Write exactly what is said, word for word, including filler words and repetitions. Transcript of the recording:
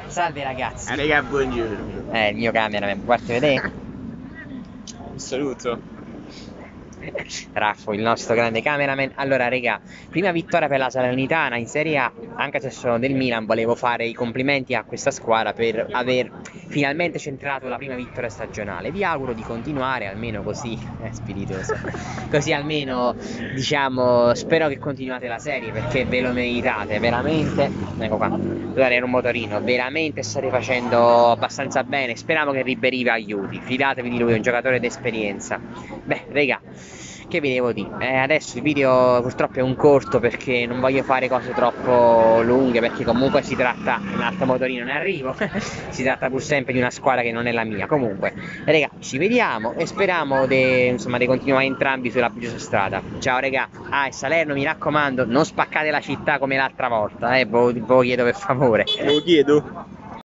Salve ragazzi. Ah, raga, buongiorno. Eh, il mio cameraman, guarda, vedete? Un saluto. Raffo, il nostro grande cameraman. Allora, raga, prima vittoria per la Salernitana in Serie A, anche se sono del Milan, volevo fare i complimenti a questa squadra per aver finalmente centrato la prima vittoria stagionale. Vi auguro di continuare, almeno così, è spiritoso, così almeno, diciamo, spero che continuate la serie perché ve lo meritate, veramente. Ecco qua, scusate, era un motorino, veramente state facendo abbastanza bene, speriamo che Ribéry vi aiuti, fidatevi di lui, è un giocatore d'esperienza. Beh, raga, che vi devo dire? Eh, adesso il video purtroppo è un corto perché non voglio fare cose troppo lunghe, perché comunque si tratta, un altro motorino ne arrivo, si tratta pur sempre di una squadra che non è la mia. Comunque, raga, ci vediamo e speriamo di continuare entrambi sulla giusta strada. Ciao raga. Ah, e Salerno, mi raccomando, non spaccate la città come l'altra volta, eh, ve lo chiedo per favore. Lo chiedo.